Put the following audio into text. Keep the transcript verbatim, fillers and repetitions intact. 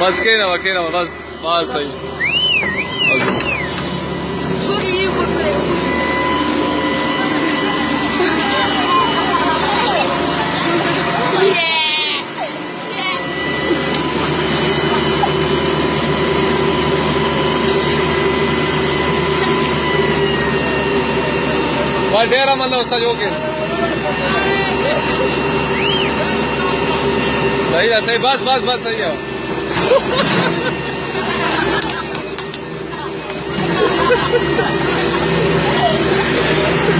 बस के ना के ना बस बस सही डेरा मतलब उसका जो के सही है सही बस बस बस सही है।